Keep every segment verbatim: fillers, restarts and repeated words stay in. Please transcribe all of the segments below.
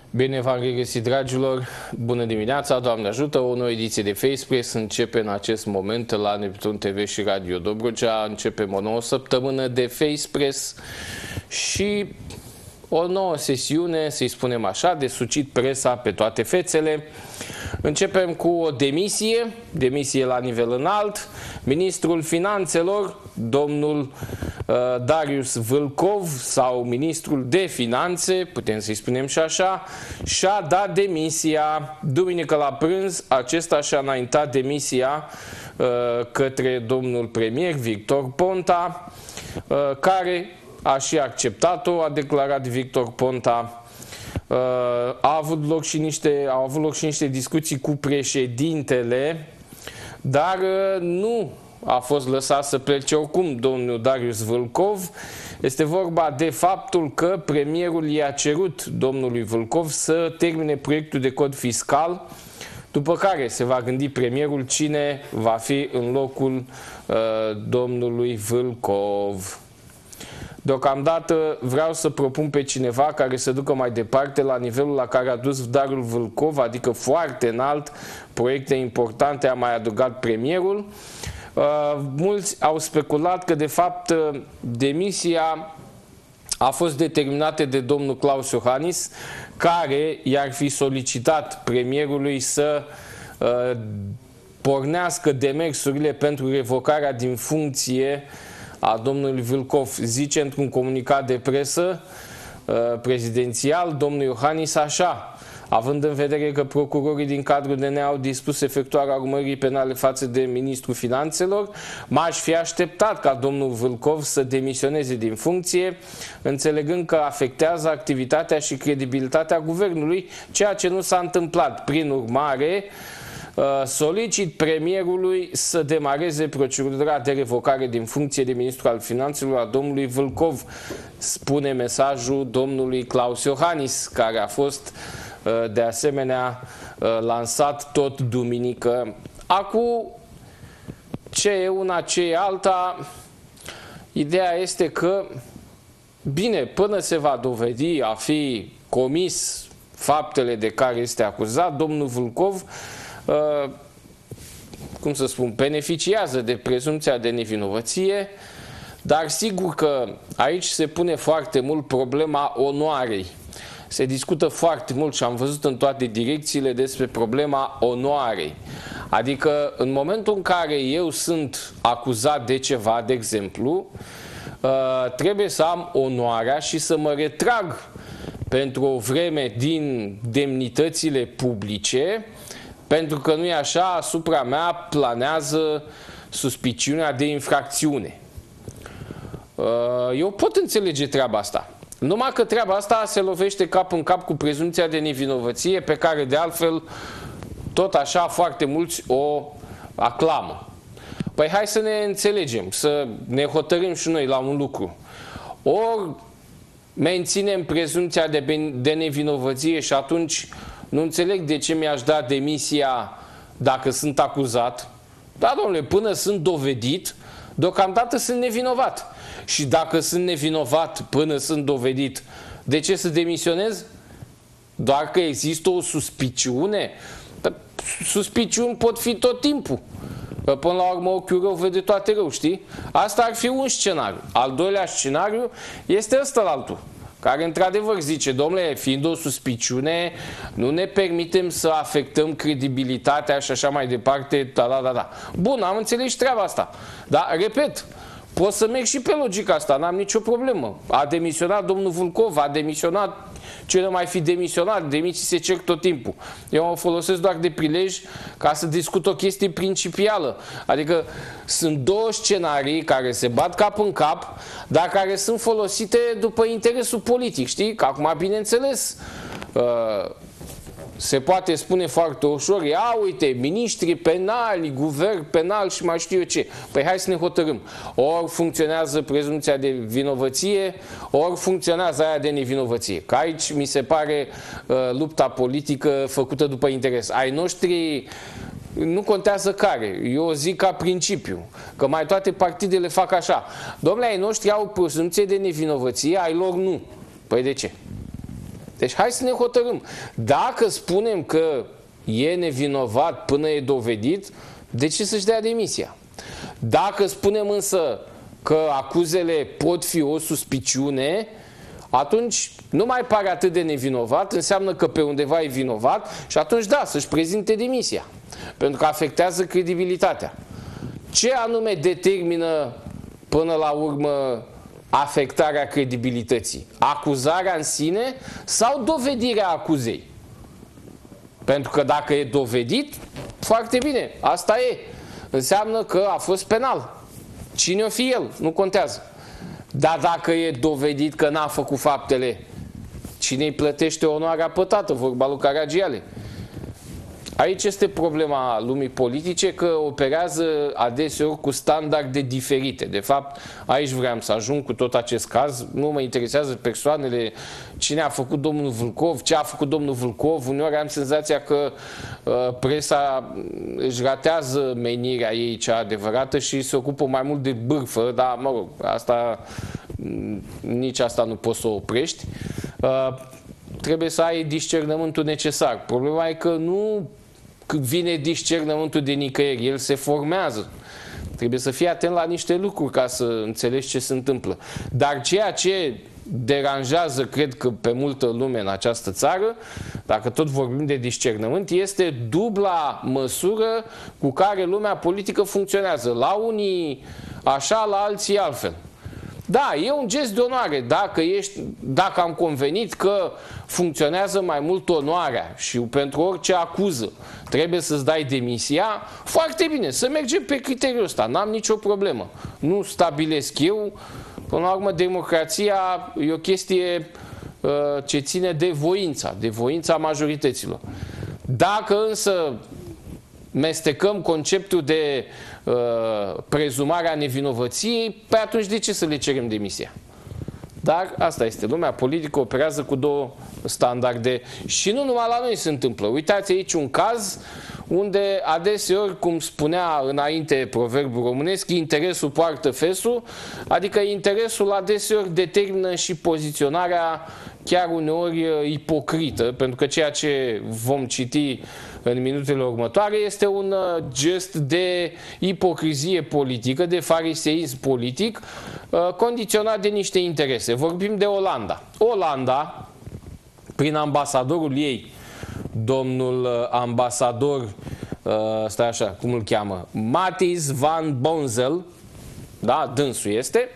Bine v-am regăsit, dragilor! Bună dimineața, Doamne ajută! O nouă ediție de FacePress începe în acest moment la Neptun T V și Radio Dobrogea. Începem o nouă săptămână de FacePress și o nouă sesiune, să-i spunem așa, de sucit presa pe toate fețele. Începem cu o demisie, demisie la nivel înalt. Ministrul Finanțelor, domnul uh, Darius Vâlcov, sau ministrul de Finanțe, putem să-i spunem și așa, și-a dat demisia. Duminică la prânz, acesta și-a înaintat demisia uh, către domnul premier Victor Ponta, uh, care a și acceptat-o, a declarat Victor Ponta. Uh, a avut loc și niște, au avut loc și niște discuții cu președintele, dar uh, nu a fost lăsat să plece oricum domnul Darius Vâlcov. Este vorba de faptul că premierul i-a cerut domnului Vâlcov să termine proiectul de cod fiscal, după care se va gândi premierul cine va fi în locul uh, domnului Vâlcov. Deocamdată vreau să propun pe cineva care să ducă mai departe la nivelul la care a dus Darul Vâlcov, adică foarte înalt, proiecte importante a mai adăugat premierul. Uh, mulți au speculat că de fapt demisia a fost determinată de domnul Klaus Iohannis, care i-ar fi solicitat premierului să uh, pornească demersurile pentru revocarea din funcție a domnului Vâlcov. Zice într-un comunicat de presă uh, prezidențial domnul Iohannis așa: având în vedere că procurorii din cadrul D N A au dispus efectuarea urmării penale față de ministrul Finanțelor, m-aș fi așteptat ca domnul Vâlcov să demisioneze din funcție, înțelegând că afectează activitatea și credibilitatea guvernului, ceea ce nu s-a întâmplat. Prin urmare, solicit premierului să demareze procedura de revocare din funcție de ministru al Finanțelor a domnului Vâlcov, spune mesajul domnului Klaus Iohannis, care a fost de asemenea lansat tot duminică. Acum, ce e una, ce e alta, ideea este că, bine, până se va dovedi a fi comis faptele de care este acuzat, domnul Vâlcov, Uh, cum să spun, beneficiază de prezumția de nevinovăție, dar sigur că aici se pune foarte mult problema onoarei. Se discută foarte mult și am văzut în toate direcțiile despre problema onoarei. Adică în momentul în care eu sunt acuzat de ceva, de exemplu, uh, trebuie să am onoarea și să mă retrag pentru o vreme din demnitățile publice, pentru că nu e așa, asupra mea planează suspiciunea de infracțiune. Eu pot înțelege treaba asta. Numai că treaba asta se lovește cap în cap cu prezumția de nevinovăție, pe care de altfel tot așa foarte mulți o aclamă. Păi hai să ne înțelegem, să ne hotărâm și noi la un lucru. Ori menținem prezumția de, de nevinovăție și atunci nu înțeleg de ce mi-aș da demisia dacă sunt acuzat. Da, domnule, până sunt dovedit, deocamdată sunt nevinovat. Și dacă sunt nevinovat până sunt dovedit, de ce să demisionez? Doar că există o suspiciune? Suspiciuni pot fi tot timpul. Până la urmă ochiul rău vede toate rău, știi? Asta ar fi un scenariu. Al doilea scenariu este ăsta la altul, care într-adevăr zice, domnule, fiind o suspiciune, nu ne permitem să afectăm credibilitatea și așa mai departe, da, da, da, da. Bun, am înțeles și treaba asta. Dar, repet, pot să merg și pe logica asta, n-am nicio problemă. A demisionat domnul Vâlcov, a demisionat, ce nu mai fi demisionat, demisii se cer tot timpul. Eu o folosesc doar de prilej ca să discut o chestie principială. Adică sunt două scenarii care se bat cap în cap, dar care sunt folosite după interesul politic, știi? Că acum, bineînțeles, uh, se poate spune foarte ușor, ia uite, miniștri penali, guvern penal și mai știu eu ce. Păi hai să ne hotărâm. Ori funcționează prezumția de vinovăție, ori funcționează aia de nevinovăție. Că aici mi se pare uh, lupta politică făcută după interes. Ai noștri nu contează care. Eu zic ca principiu, că mai toate partidele fac așa. Domnule, ai noștri au prezumție de nevinovăție, ai lor nu. Păi de ce? Deci hai să ne hotărâm. Dacă spunem că e nevinovat până e dovedit, de ce să-și dea demisia? Dacă spunem însă că acuzele pot fi o suspiciune, atunci nu mai pare atât de nevinovat, înseamnă că pe undeva e vinovat și atunci da, să-și prezinte demisia. Pentru că afectează credibilitatea. Ce anume determină până la urmă afectarea credibilității? Acuzarea în sine sau dovedirea acuzei? Pentru că dacă e dovedit, foarte bine, asta e. Înseamnă că a fost penal. Cine o fi el, nu contează. Dar dacă e dovedit că n-a făcut faptele, cine îi plătește onoarea pătată, vorba lui Caragiale? Aici este problema lumii politice, că operează adeseori cu standarde diferite. De fapt, aici vreau să ajung cu tot acest caz. Nu mă interesează persoanele, cine a făcut domnul Vâlcov, ce a făcut domnul Vâlcov. Uneori am senzația că uh, presa își ratează menirea ei cea adevărată și se ocupă mai mult de bârfă, dar mă rog, asta, nici asta nu poți să o oprești. Uh, trebuie să ai discernământul necesar. Problema e că nu vine discernământul de nicăieri, el se formează. Trebuie să fii atent la niște lucruri ca să înțelegi ce se întâmplă. Dar ceea ce deranjează, cred că pe multă lume în această țară, dacă tot vorbim de discernământ, este dubla măsură cu care lumea politică funcționează. La unii așa, la alții altfel. Da, e un gest de onoare. Dacă, ești, dacă am convenit că funcționează mai mult onoarea și pentru orice acuză trebuie să-ți dai demisia, foarte bine, să mergem pe criteriul ăsta, n-am nicio problemă. Nu stabilesc eu. Până la urmă, democrația e o chestie uh, ce ține de voința, de voința majorităților. Dacă însă mestecăm conceptul de uh, prezumarea nevinovăției, pe atunci de ce să le cerem demisia? Dar asta este, lumea politică operează cu două standarde și nu numai la noi se întâmplă. Uitați aici un caz unde adeseori, cum spunea înainte proverbul românesc, interesul poartă fesul, adică interesul adeseori determină și poziționarea chiar uneori ipocrită, pentru că ceea ce vom citi în minutele următoare este un gest de ipocrizie politică, de fariseism politic, condiționat de niște interese. Vorbim de Olanda. Olanda, prin ambasadorul ei, domnul ambasador, stai așa, cum îl cheamă, Matthijs van Bonzel, da, dânsul este,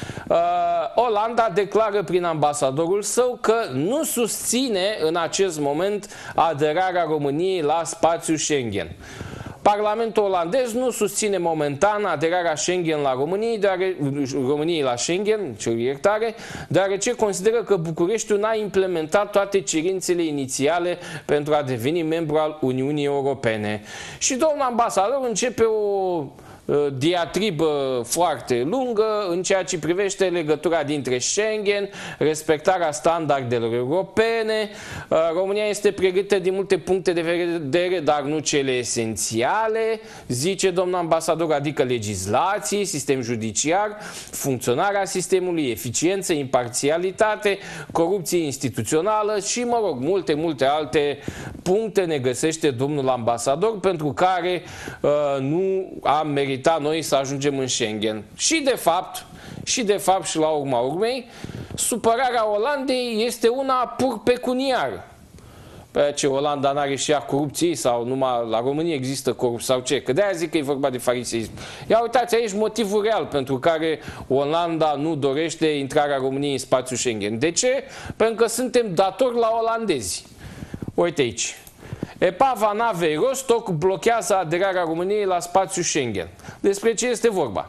Olanda declară prin ambasadorul său că nu susține în acest moment aderarea României la spațiul Schengen. Parlamentul olandez nu susține momentan aderarea Schengen la România, deoare, României la Schengen, cer iertare, deoarece consideră că Bucureștiul n-a implementat toate cerințele inițiale pentru a deveni membru al Uniunii Europene. Și domnul ambasador începe o diatribă foarte lungă în ceea ce privește legătura dintre Schengen, respectarea standardelor europene. România este pregătită din multe puncte de vedere, dar nu cele esențiale, zice domnul ambasador, adică legislație, sistem judiciar, funcționarea sistemului, eficiență, imparțialitate, corupție instituțională și, mă rog, multe, multe alte puncte ne găsește domnul ambasador pentru care uh, nu am meritat noi să ajungem în Schengen. Și de fapt, și de fapt și la urma urmei, supărarea Olandei este una pur pecuniară. Pe ce Olanda n-are și ea corupție sau numai la România există corupție sau ce? Că de-aia zic că e vorba de fariseism. Ia uitați aici motivul real pentru care Olanda nu dorește intrarea României în spațiul Schengen. De ce? Pentru că suntem datori la olandezi. Uite aici. Epava navei Rostock blochează aderarea României la spațiul Schengen. Despre ce este vorba?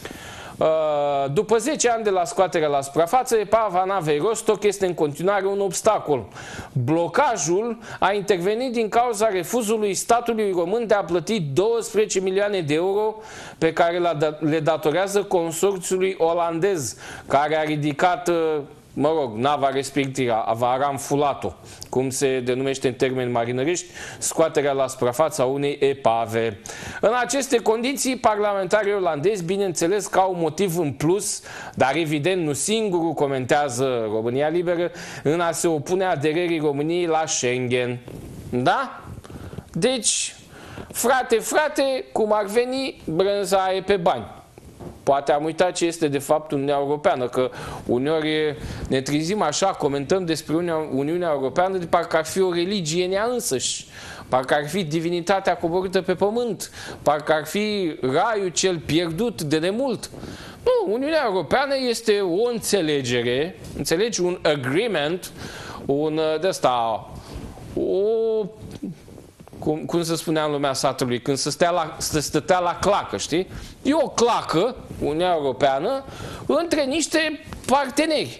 După zece ani de la scoaterea la suprafață, epava navei Rostock este în continuare un obstacol. Blocajul a intervenit din cauza refuzului statului român de a plăti douăsprezece milioane de euro pe care le datorează consorțiului olandez, care a ridicat mă rog, nava respectivă va aramfulat-o, cum se denumește în termeni marinăriști, scoaterea la suprafața unei epave. În aceste condiții, parlamentarii olandezi, bineînțeles că au motiv în plus, dar evident nu singurul, comentează România Liberă, în a se opune aderării României la Schengen. Da? Deci, frate, frate, cum ar veni, brânza e pe bani. Poate am uitat ce este de fapt Uniunea Europeană, că uneori ne trezim așa, comentăm despre Uniunea Europeană de parcă ar fi o religie în ea însăși, parcă ar fi divinitatea coborâtă pe pământ, parcă ar fi raiul cel pierdut de demult. Nu, Uniunea Europeană este o înțelegere, înțelegi, un agreement, un de ăsta, o... Cum, cum se spunea în lumea satului, când se, stea la, se stătea la clacă, știi? E o clacă, Uniunea Europeană, între niște parteneri,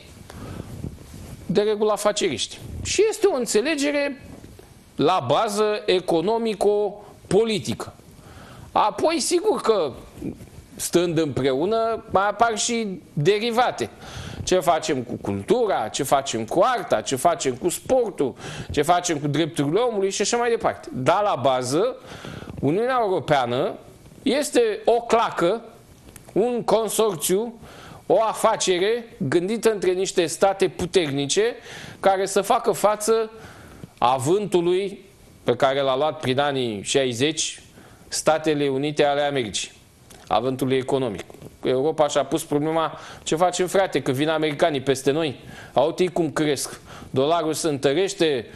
de regulă afaceriști. Și este o înțelegere la bază economico-politică. Apoi, sigur că, stând împreună, mai apar și derivate. Ce facem cu cultura, ce facem cu arta, ce facem cu sportul, ce facem cu drepturile omului și așa mai departe. Dar la bază, Uniunea Europeană este o clacă, un consorțiu, o afacere gândită între niște state puternice care să facă față avântului pe care l-a luat prin anii șaizeci Statele Unite ale Americii, avântului economic. Europa și-a pus problema, ce facem, frate, că vin americanii peste noi, aute cum cresc, dolarul se întărește,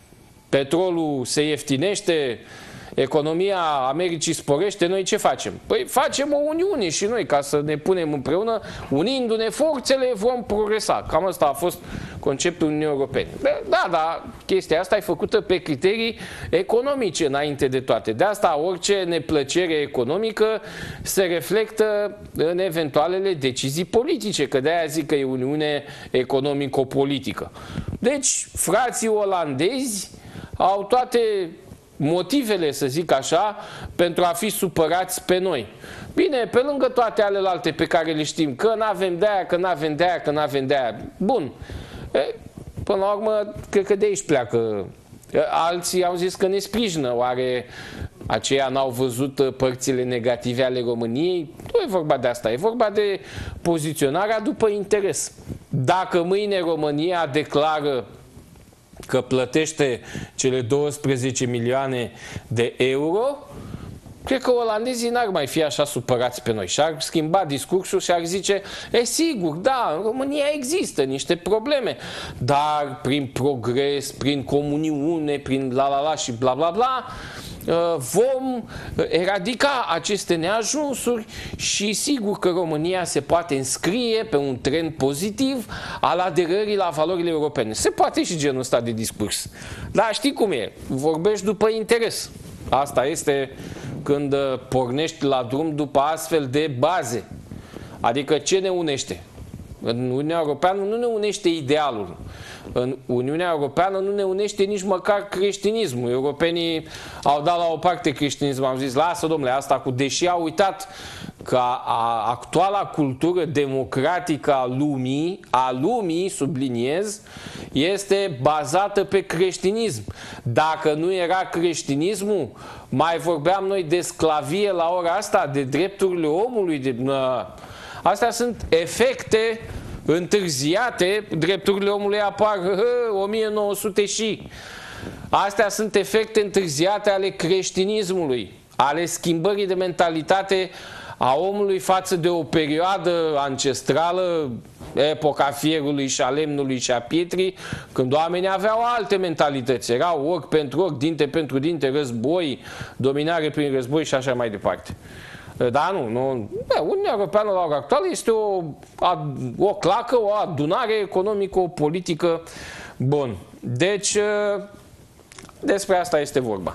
petrolul se ieftinește, economia Americii sporește, noi ce facem? Păi facem o uniune și noi, ca să ne punem împreună, unindu-ne forțele vom progresa. Cam asta a fost conceptul Uniunii Europene. Da, da, chestia asta e făcută pe criterii economice înainte de toate. De asta orice neplăcere economică se reflectă în eventualele decizii politice, că de-aia zic că e Uniune economico-politică. Deci, frații olandezi au toate motivele, să zic așa, pentru a fi supărați pe noi. Bine, pe lângă toate alelalte pe care le știm, că n-avem de-aia, că n-avem de-aia, că n-avem de-aia. Bun. E, până la urmă, cred că de aici pleacă. Alții au zis că ne sprijină. Oare aceia n-au văzut părțile negative ale României? Nu e vorba de asta. E vorba de poziționarea după interes. Dacă mâine România declară că plătește cele douăsprezece milioane de euro, cred că olandezii n-ar mai fi așa supărați pe noi și ar schimba discursul și ar zice, e sigur, da, în România există niște probleme, dar prin progres, prin comuniune, prin la la la și bla bla bla, vom eradica aceste neajunsuri și sigur că România se poate înscrie pe un trend pozitiv al aderării la valorile europene. Se poate și genul ăsta de discurs. Dar știi cum e? Vorbești după interes. Asta este când pornești la drum după astfel de baze. Adică ce ne unește? În Uniunea Europeană nu ne unește idealul. În Uniunea Europeană nu ne unește nici măcar creștinismul. Europenii au dat la o parte creștinismul, am zis, lasă domnule, asta cu, deși au uitat că a, a, actuala cultură democratică a lumii, a lumii, subliniez, este bazată pe creștinism. Dacă nu era creștinismul, mai vorbeam noi de sclavie la ora asta, de drepturile omului, de... Astea sunt efecte întârziate, drepturile omului apar o mie nouă sute și. Astea sunt efecte întârziate ale creștinismului, ale schimbării de mentalitate a omului față de o perioadă ancestrală, epoca fierului și a lemnului și a pietrii, când oamenii aveau alte mentalități, erau ochi pentru ochi, dinte pentru dinte, război, dominare prin război și așa mai departe. Da, nu, nu. Uniunea Europeană la ora actuală este o, o clacă, o adunare economico-politică. Bun. Deci, despre asta este vorba.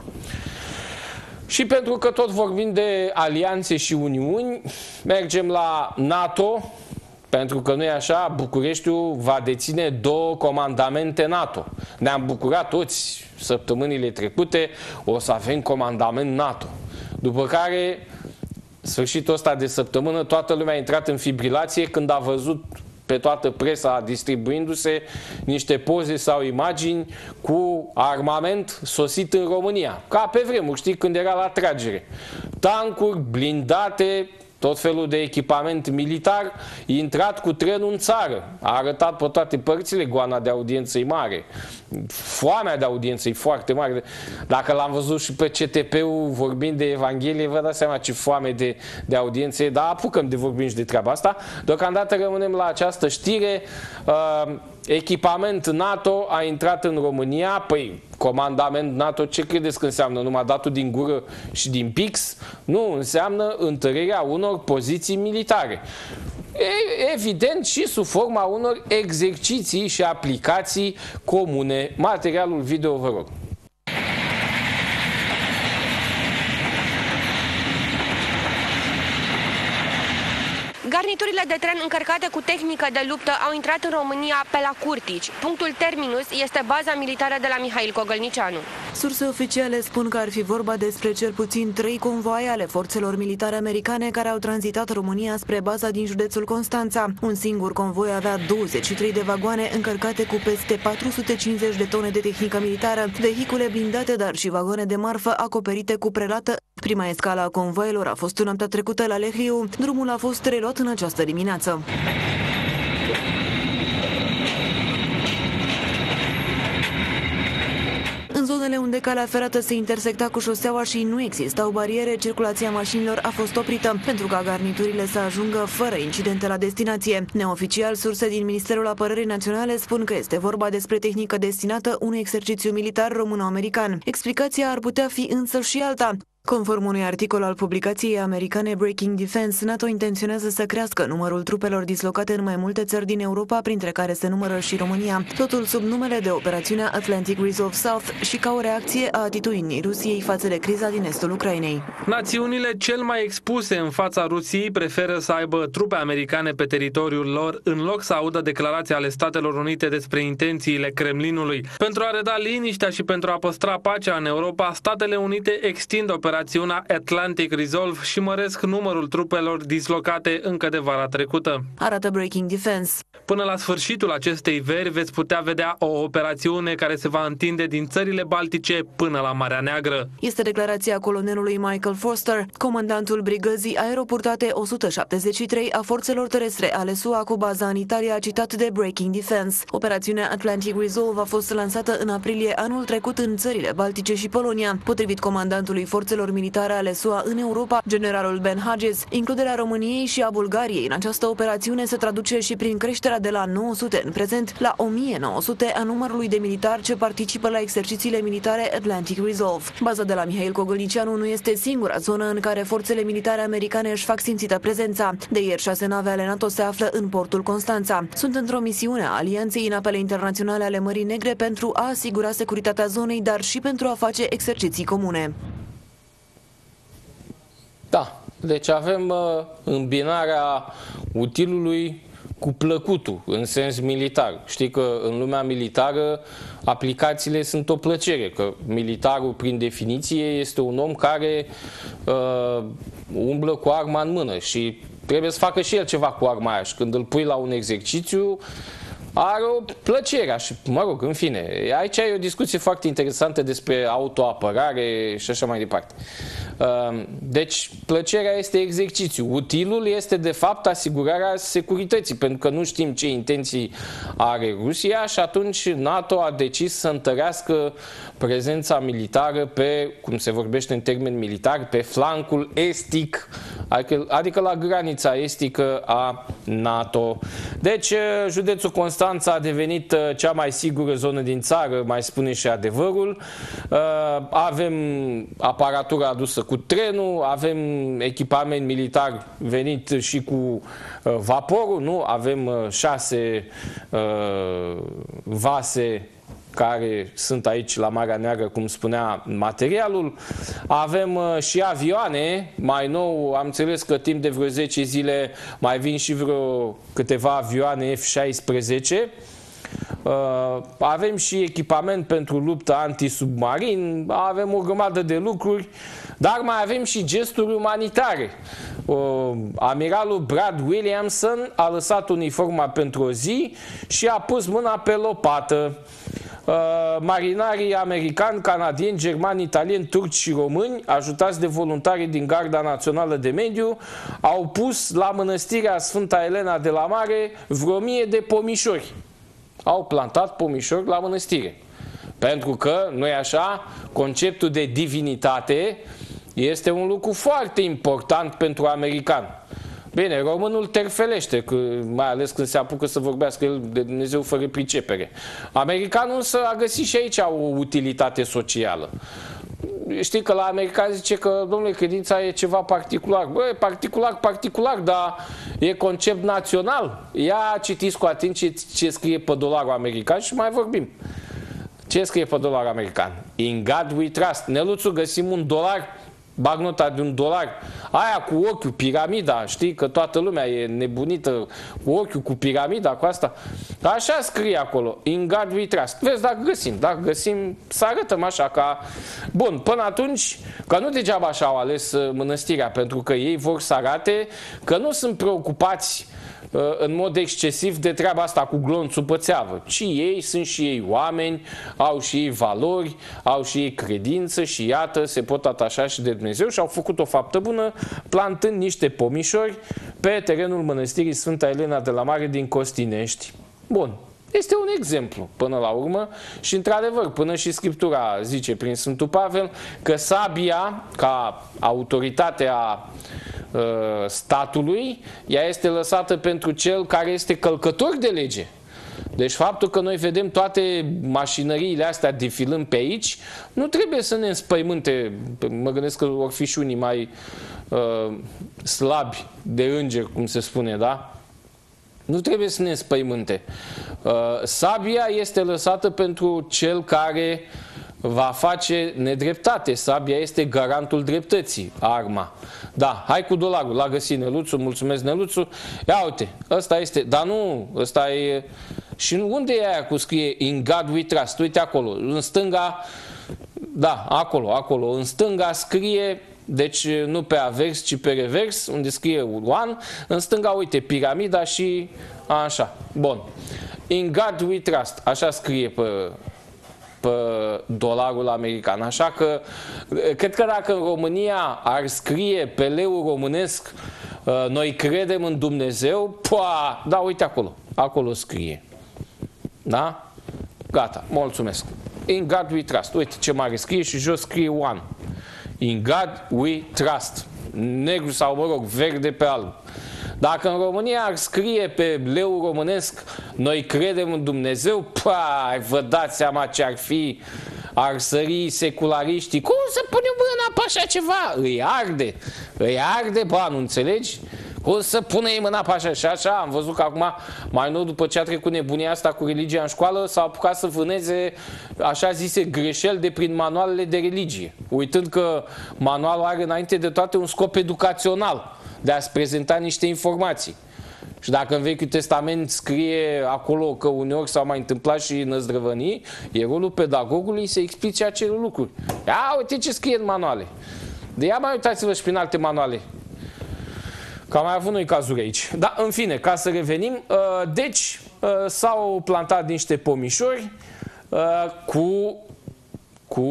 Și pentru că tot vorbim de alianțe și uniuni, mergem la NATO, pentru că nu e așa, Bucureștiul va deține două comandamente NATO. Ne-am bucurat toți săptămânile trecute, o să avem comandament NATO. După care, sfârșitul ăsta de săptămână, toată lumea a intrat în fibrilație când a văzut pe toată presa distribuindu-se niște poze sau imagini cu armament sosit în România. Ca pe vremuri, știi, când era la tragere. Tancuri, blindate, tot felul de echipament militar, intrat cu trenul în țară. A arătat pe toate părțile, goana de audiență e mare. Foamea de audiență e foarte mare. Dacă l-am văzut și pe C T P-ul vorbind de Evanghelie, vă dați seama ce foame de, de audiență e, dar apucăm de vorbim și de treaba asta. Deocamdată rămânem la această știre. Uh, echipament NATO a intrat în România. Păi, comandament NATO, ce credeți că înseamnă? Numai datul din gură și din pix? Nu, înseamnă întărirea unor poziții militare. Evident și sub forma unor exerciții și aplicații comune. Materialul video, vă rog. Garniturile de tren încărcate cu tehnică de luptă au intrat în România pe la Curtici. Punctul terminus este baza militară de la Mihail Cogălnicianu. Surse oficiale spun că ar fi vorba despre cel puțin trei convoaie ale forțelor militare americane care au tranzitat România spre baza din județul Constanța. Un singur convoi avea douăzeci și trei de vagoane încărcate cu peste patru sute cincizeci de tone de tehnică militară, vehicule blindate, dar și vagoane de marfă acoperite cu prelată. Prima escală a convoielor a fost noaptea trecută la Lehliu. Drumul a fost reluat în această dimineață. În zonele unde calea ferată se intersecta cu șoseaua și nu existau bariere, circulația mașinilor a fost oprită pentru ca garniturile să ajungă fără incidente la destinație. Neoficial, surse din Ministerul Apărării Naționale spun că este vorba despre tehnică destinată unui exercițiu militar româno-american. Explicația ar putea fi însă și alta. Conform unui articol al publicației americane Breaking Defense, NATO intenționează să crească numărul trupelor dislocate în mai multe țări din Europa, printre care se numără și România, totul sub numele de Operațiunea Atlantic Resolve South și ca o reacție a atitudinii Rusiei față de criza din estul Ucrainei. Națiunile cel mai expuse în fața Rusiei preferă să aibă trupe americane pe teritoriul lor în loc să audă declarații ale Statelor Unite despre intențiile Kremlinului. Pentru a reda liniștea și pentru a păstra pacea în Europa, Statele Unite extind operațiunea Operațiunea Atlantic Resolve și măresc numărul trupelor dislocate încă de vara trecută. Arată Breaking Defense. Până la sfârșitul acestei veri veți putea vedea o operațiune care se va întinde din țările Baltice până la Marea Neagră. Este declarația colonelului Michael Foster, comandantul brigăzii aeroportate o sută șaptezeci și trei a forțelor terestre ale S U A cu baza în Italia, citat de Breaking Defense. Operațiunea Atlantic Resolve a fost lansată în aprilie anul trecut în țările Baltice și Polonia. Potrivit comandantului forțelor militare ale S U A în Europa, generalul Ben Hodges, includerea României și a Bulgariei în această operațiune se traduce și prin creșterea de la nouă sute în prezent la o mie nouă sute a numărului de militari ce participă la exercițiile militare Atlantic Resolve. Baza de la Mihail Cogălnicianu nu este singura zonă în care forțele militare americane își fac simțită prezența. De ieri, șase nave ale NATO se află în portul Constanța. Sunt într-o misiune a Alianței în apele internaționale ale Mării Negre pentru a asigura securitatea zonei, dar și pentru a face exerciții comune. Da, deci avem uh, îmbinarea utilului cu plăcutul, în sens militar. Știi că în lumea militară aplicațiile sunt o plăcere, că militarul, prin definiție, este un om care uh, umblă cu arma în mână și trebuie să facă și el ceva cu arma aia și când îl pui la un exercițiu, are o plăcere, și, mă rog, în fine. Aici e o discuție foarte interesantă despre autoapărare și așa mai departe. Deci, plăcerea este exercițiu. Utilul este, de fapt, asigurarea securității, pentru că nu știm ce intenții are Rusia și atunci NATO a decis să întărească prezența militară pe, cum se vorbește în termeni militari, pe flancul estic, adică, adică la granița estică a NATO. Deci, județul Constanța a devenit cea mai sigură zonă din țară, mai spune și adevărul. Avem aparatura adusă cu trenul, avem echipament militar venit și cu vaporul, nu? Avem șase vase care sunt aici la Marea Neagră, cum spunea materialul. Avem și avioane, mai nou am înțeles că timp de vreo zece zile mai vin și vreo câteva avioane F șaisprezece. avem și echipament pentru luptă antisubmarin, avem o grămadă de lucruri, dar mai avem și gesturi umanitare. Amiralul Brad Williamson a lăsat uniforma pentru o zi și a pus mâna pe lopată. Marinarii americani, canadieni, germani, italieni, turci și români, ajutați de voluntari din Garda Națională de Mediu, au pus la mănăstirea Sfânta Elena de la Mare vreo mie de pomișori. Au plantat pomișori la mănăstire. Pentru că, nu-i așa, conceptul de divinitate este un lucru foarte important pentru american. Bine, românul terfelește, că, mai ales când se apucă să vorbească el de Dumnezeu fără pricepere. Americanul însă a găsit și aici o utilitate socială. Știi că la americani zice că, domnule, credința e ceva particular. Băi, particular, particular, dar e concept național. Ia citiți cu atenție ce scrie pe dolarul american și mai vorbim. Ce scrie pe dolarul american? In God we trust. Neluțu, găsim un dolar, bagnota de un dolar, aia cu ochiul, piramida, știi că toată lumea e nebunită cu ochiul, cu piramida, cu asta. Așa scrie acolo, in God we trust. Vezi dacă găsim, dacă găsim, să arătăm așa ca... Bun, până atunci, că nu degeaba așa au ales mănăstirea, pentru că ei vor să arate că nu sunt preocupați în mod excesiv de treaba asta cu glonțul pe țeavă, ci ei sunt și ei oameni, au și ei valori, au și ei credință și iată, se pot atașa și de Dumnezeu și au făcut o faptă bună plantând niște pomișori pe terenul mănăstirii Sfânta Elena de la Mare din Costinești. Bun. Este un exemplu până la urmă și într-adevăr până și Scriptura zice prin Sfântul Pavel că sabia ca autoritate a uh, statului, ea este lăsată pentru cel care este călcător de lege. Deci faptul că noi vedem toate mașinăriile astea defilând pe aici, nu trebuie să ne înspăimânte, mă gândesc că vor fi și unii mai uh, slabi de îngeri, cum se spune, da? Nu trebuie să ne înspăimânte. Uh, sabia este lăsată pentru cel care va face nedreptate. Sabia este garantul dreptății, arma. Da, hai cu dolarul, l-a găsit Neluțu, mulțumesc Neluțu. Ia uite, ăsta este, dar nu, ăsta e... Și unde e aia cu scrie in God we trust? Uite acolo, în stânga, da, acolo, acolo, în stânga scrie... Deci nu pe avers, ci pe revers, unde scrie one, în stânga, uite, piramida și așa. Bun. In God we trust. Așa scrie pe, pe dolarul american. Așa că, cred că dacă în România ar scrie pe leul românesc noi credem în Dumnezeu, poa, da, uite acolo. Acolo scrie. Da? Gata, mulțumesc. In God we trust. Uite ce mare scrie și jos scrie one. In God we trust. Negru sau, mă rog, verde pe alb. Dacă în România ar scrie pe leu românesc noi credem în Dumnezeu, păi, vă dați seama ce ar fi, ar sări seculariștii. Cum să punem mâna pe așa ceva? Îi arde. Îi arde, bă, nu înțelegi? Cum să pune mâna pe așa? Și așa am văzut că acum, mai nou, după ce a trecut nebunia asta cu religia în școală, s-au apucat să vâneze așa zise greșeli de prin manualele de religie. Uitând că manualul are înainte de toate un scop educațional, de a-ți prezenta niște informații. Și dacă în Vechiul Testament scrie acolo că uneori s-au mai întâmplat și năzdrăvănii, e rolul pedagogului să explice acele lucruri. Ia uite ce scrie în manuale. De ia mai uitați-vă și prin alte manuale. Că am mai avut noi cazuri aici. Dar, în fine, ca să revenim, deci s-au plantat niște pomișori cu, cu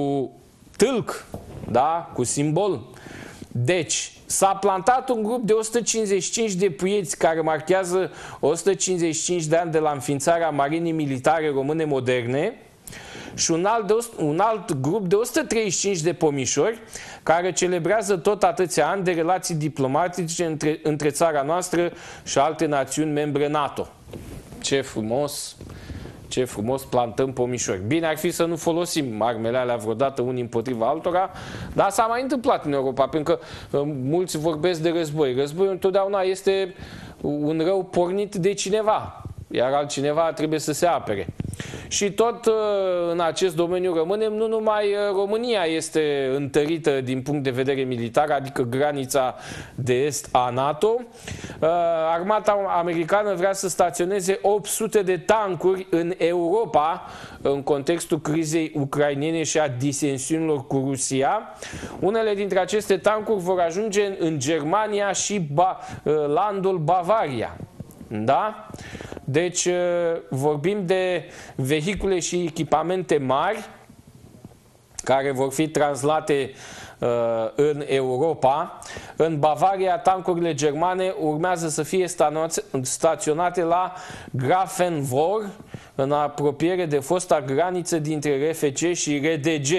tâlc, da? Cu simbol. Deci, s-a plantat un grup de o sută cincizeci și cinci de puieți care marchează o sută cincizeci și cinci de ani de la înființarea Marinii Militare Române Moderne și un alt, de, un alt grup de o sută treizeci și cinci de pomișori care celebrează tot atâția ani de relații diplomatice între, între țara noastră și alte națiuni membre NATO. Ce frumos! Ce frumos plantăm pomișori. Bine ar fi să nu folosim armele alea vreodată unii împotriva altora, dar s-a mai întâmplat în Europa, pentru că mulți vorbesc de război. Războiul întotdeauna este un rău pornit de cineva, iar altcineva trebuie să se apere. Și tot în acest domeniu rămânem, nu numai România este întărită din punct de vedere militar, adică granița de est a NATO. Armata americană vrea să staționeze opt sute de tancuri în Europa în contextul crizei ucrainene și a disensiunilor cu Rusia. Unele dintre aceste tancuri vor ajunge în Germania și ba landul Bavaria. Da? Deci vorbim de vehicule și echipamente mari care vor fi translate uh, în Europa. În Bavaria, tancurile germane urmează să fie staționate la Grafenwohr, în apropiere de fosta graniță dintre R F C și R D G.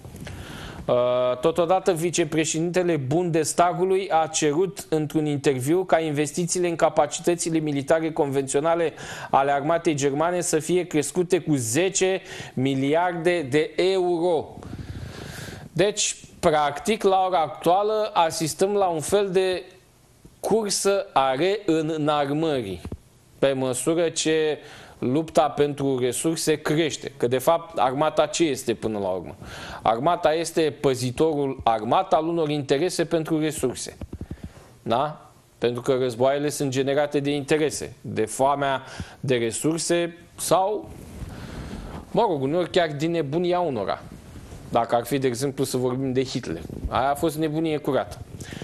Totodată, vicepreședintele Bundestagului a cerut într-un interviu ca investițiile în capacitățile militare convenționale ale armatei germane să fie crescute cu zece miliarde de euro. Deci, practic, la ora actuală asistăm la un fel de cursă a reînarmării, pe măsură ce lupta pentru resurse crește. Că de fapt armata ce este până la urmă? Armata este păzitorul armat al unor interese pentru resurse. Da? Pentru că războaiele sunt generate de interese, de foamea de resurse sau, mă rog, uneori chiar din nebunia unora. Dacă ar fi, de exemplu, să vorbim de Hitler. Aia a fost nebunie curată.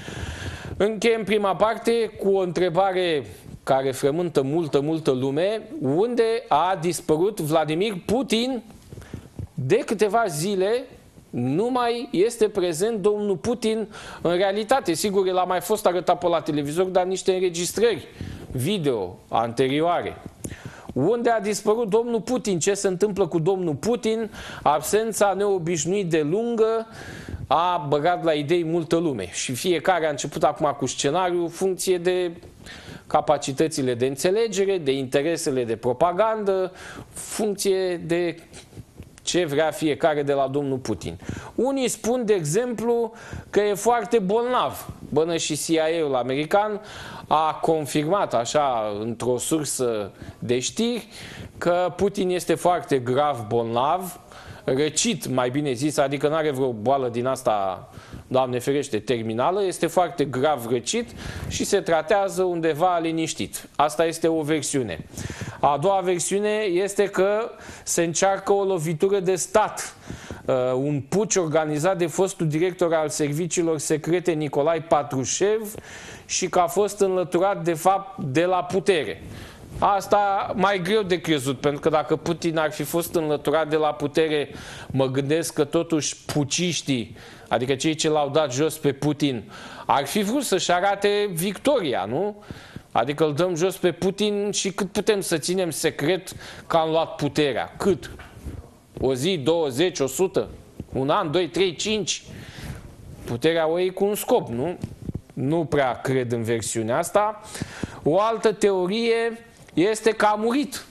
Încheiem prima parte cu o întrebare care frământă multă, multă lume, unde a dispărut Vladimir Putin. De câteva zile nu mai este prezent domnul Putin în realitate. Sigur, el a mai fost arătat pe la televizor, dar niște înregistrări video anterioare. Unde a dispărut domnul Putin? Ce se întâmplă cu domnul Putin? Absența neobișnuit de lungă a băgat la idei multă lume. Și fiecare a început acum cu scenariul funcție de capacitățile de înțelegere, de interesele de propagandă, funcție de ce vrea fiecare de la domnul Putin. Unii spun, de exemplu, că e foarte bolnav. Bănă și C I A-ul american a confirmat, așa, într-o sursă de știri, că Putin este foarte grav bolnav, răcit, mai bine zis, adică nu are vreo boală din asta, Doamne ferește, terminală, este foarte grav răcit și se tratează undeva liniștit. Asta este o versiune. A doua versiune este că se încearcă o lovitură de stat, un puci organizat de fostul director al serviciilor secrete Nicolae Patrușev și că a fost înlăturat de fapt de la putere. Asta mai greu de crezut, pentru că dacă Putin ar fi fost înlăturat de la putere, mă gândesc că totuși puciștii, adică cei ce l-au dat jos pe Putin, ar fi vrut să-și arate victoria, nu? Adică îl dăm jos pe Putin și cât putem să ținem secret că am luat puterea? Cât? O zi, douăzeci, o sută? Un an, doi, trei, cinci? Puterea o iei cu un scop, nu? Nu prea cred în versiunea asta. O altă teorie este că a murit.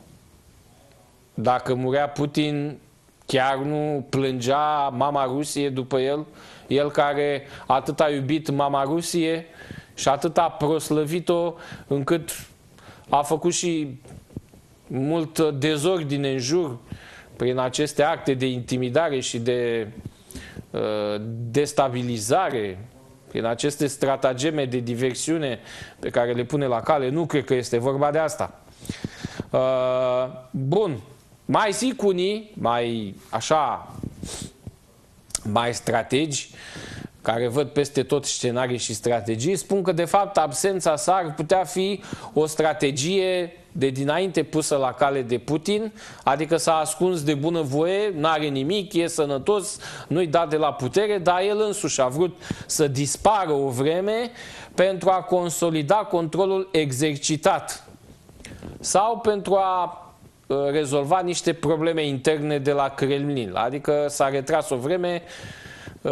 Dacă murea Putin, chiar nu plângea mama Rusie după el? El care atât a iubit mama Rusie și atât a proslăvit-o încât a făcut și mult dezordine în jur prin aceste acte de intimidare și de uh, destabilizare, prin aceste stratageme de diversiune pe care le pune la cale. Nu cred că este vorba de asta. Uh, bun. Mai zic unii, mai așa, mai strategi, care văd peste tot scenarii și strategii, spun că de fapt absența sa ar putea fi o strategie de dinainte pusă la cale de Putin, adică s-a ascuns de bunăvoie, n-are nimic, e sănătos, nu-i dat de la putere, dar el însuși a vrut să dispară o vreme pentru a consolida controlul exercitat sau pentru a rezolva niște probleme interne de la Kremlin. Adică s-a retras o vreme,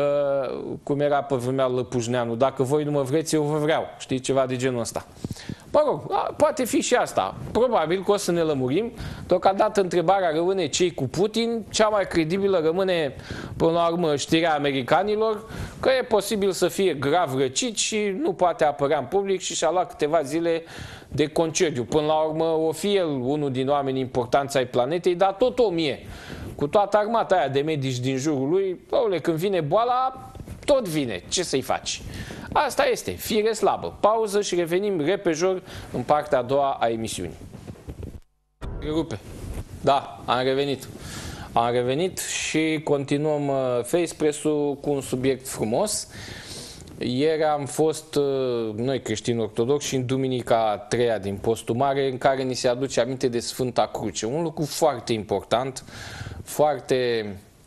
cum era pe vremea Lăpușneanu, dacă voi nu mă vreți, eu vă vreau. Știi, ceva de genul ăsta. Mă rog, poate fi și asta. Probabil că o să ne lămurim. Deocamdată întrebarea rămâne ce cu Putin. Cea mai credibilă rămâne, până la urmă, știrea americanilor că e posibil să fie grav răcit și nu poate apărea în public și și-a luat câteva zile de concediu. Până la urmă, o fi el unul din oamenii importanți ai planetei, dar tot o mie. Cu toată armata aia de medici din jurul lui, oule, când vine boala, tot vine. Ce să-i faci? Asta este, fire slabă. Pauză și revenim repejor în partea a doua a emisiunii. Rupe. Da, am revenit. Am revenit și continuăm Face Press-ul cu un subiect frumos. Ieri am fost noi creștini ortodoxi și în duminica a treia din postul mare, în care ni se aduce aminte de Sfânta Cruce. Un lucru foarte important, foarte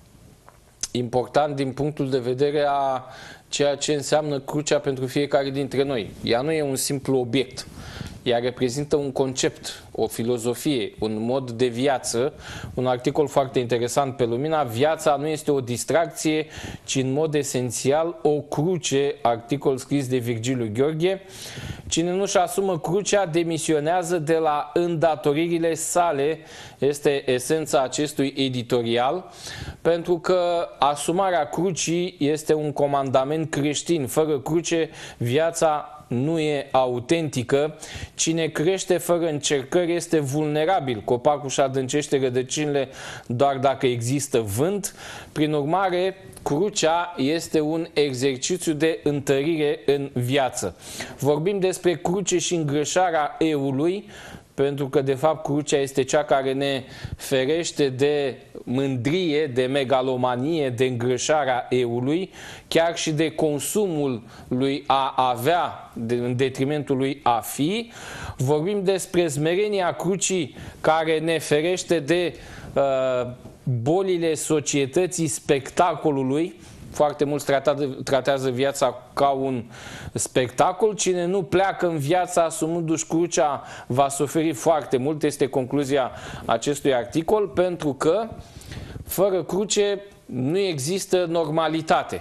important din punctul de vedere a ceea ce înseamnă crucea pentru fiecare dintre noi. Ea nu e un simplu obiect. Ea reprezintă un concept, o filozofie, un mod de viață. Un articol foarte interesant pe Lumina: viața nu este o distracție, ci în mod esențial o cruce, articol scris de Virgiliu Gheorghe. Cine nu-și asumă crucea demisionează de la îndatoririle sale, este esența acestui editorial, pentru că asumarea crucii este un comandament creștin. Fără cruce, viața nu e autentică. Cine crește fără încercări este vulnerabil. Copacul își adâncește rădăcinile doar dacă există vânt. Prin urmare, crucea este un exercițiu de întărire în viață. Vorbim despre cruce și îngrășarea eului, pentru că, de fapt, crucea este cea care ne ferește de mândrie, de megalomanie, de îngrășarea eului, chiar și de consumul lui a avea în detrimentul lui a fi. Vorbim despre smerenia crucii care ne ferește de uh, bolile societății spectacolului. Foarte mulți tratează viața ca un spectacol. Cine nu pleacă în viața asumându-și crucea va suferi foarte mult. Este concluzia acestui articol, pentru că fără cruce nu există normalitate.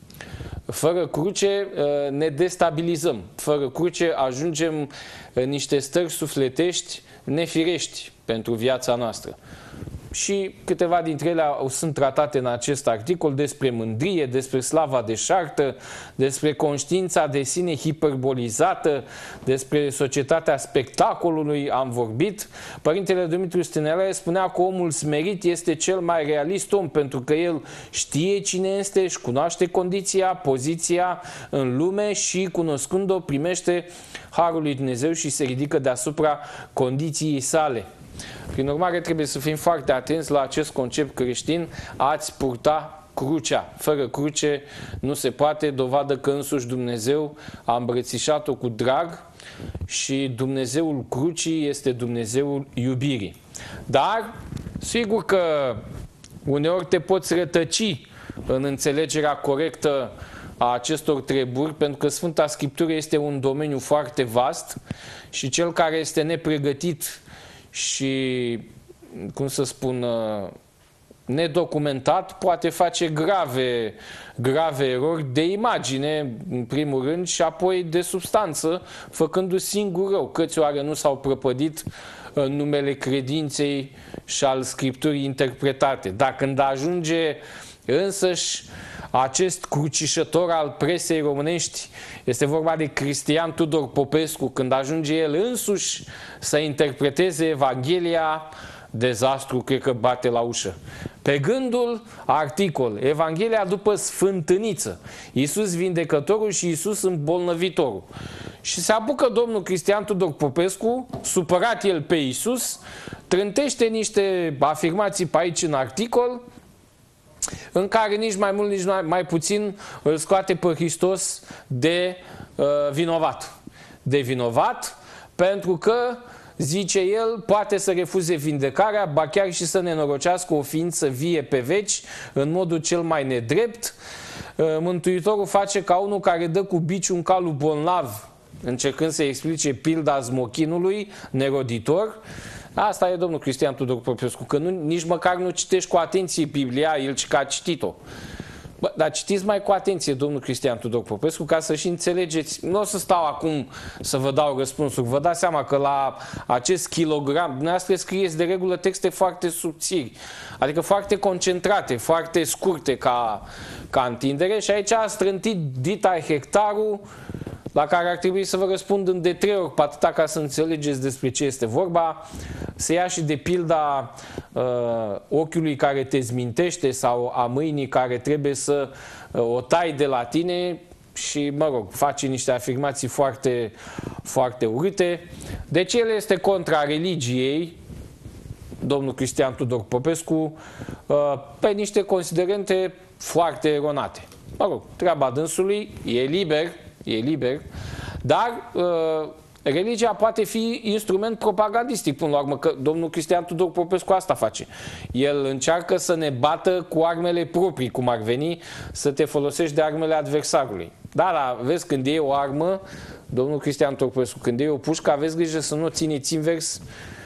Fără cruce ne destabilizăm. Fără cruce ajungem în niște stări sufletești nefirești pentru viața noastră. Și câteva dintre ele sunt tratate în acest articol: despre mândrie, despre slava deșartă, despre conștiința de sine hiperbolizată, despre societatea spectacolului am vorbit. Părintele Dumitru Stănelae spunea că omul smerit este cel mai realist om, pentru că el știe cine este, își cunoaște condiția, poziția în lume și, cunoscând-o, primește harul lui Dumnezeu și se ridică deasupra condiției sale. Prin urmare, trebuie să fim foarte atenți la acest concept creștin: ați purta crucea. Fără cruce nu se poate, dovadă că însuși Dumnezeu a îmbrățișat-o cu drag și Dumnezeul crucii este Dumnezeul iubirii. Dar, sigur că uneori te poți rătăci în înțelegerea corectă a acestor treburi, pentru că Sfânta Scriptură este un domeniu foarte vast și cel care este nepregătit și, cum să spun, nedocumentat poate face grave, grave erori de imagine, în primul rând, și apoi de substanță, făcându-și singur rău. Câți oare nu s-au prăpădit în numele credinței și al Scripturii interpretate? Dar când ajunge însăși acest crucișător al presei românești, este vorba de Cristian Tudor Popescu, când ajunge el însuși să interpreteze Evanghelia, dezastru cred că bate la ușă. Pe gândul, articol: Evanghelia după Sfântâniță, Iisus vindecătorul și Iisus îmbolnăvitorul. Și se apucă domnul Cristian Tudor Popescu, supărat el pe Iisus, trântește niște afirmații pe aici în articol, în care nici mai mult, nici mai puțin îl scoate pe Hristos de uh, vinovat. De vinovat pentru că, zice el, poate să refuze vindecarea, ba chiar și să nenorocească o ființă vie pe veci, în modul cel mai nedrept. Uh, Mântuitorul face ca unul care dă cu biciul în calul bolnav, încercând să explice pilda smochinului neroditor. Asta e domnul Cristian Tudor Popescu, că nu, nici măcar nu citești cu atenție Biblia, el ci că a citit-o. Bă, dar citiți mai cu atenție, domnul Cristian Tudor Popescu, ca să și înțelegeți. Nu o să stau acum să vă dau răspunsuri. Vă dați seama că la acest kilogram, dumneavoastră scrieți de regulă texte foarte subțiri, adică foarte concentrate, foarte scurte ca, ca întindere, și aici a strântit dita hectarul la care ar trebui să vă răspund în de trei ori pe atâta ca să înțelegeți despre ce este vorba. Se ia și de pilda uh, ochiului care te zmintește sau a mâinii care trebuie să uh, o tai de la tine și, mă rog, face niște afirmații foarte, foarte urâte. Deci el este contra religiei, domnul Cristian Tudor Popescu, uh, pe niște considerente foarte eronate. Mă rog, treaba dânsului, e liber, e liber, dar uh, religia poate fi instrument propagandistic, până la urmă, că domnul Cristian Tudor Popescu asta face. El încearcă să ne bată cu armele proprii, cum ar veni, să te folosești de armele adversarului. Da, da, vezi, când e o armă, domnul Cristian Tudor Popescu, când e o pușcă, aveți grijă să nu o țineți invers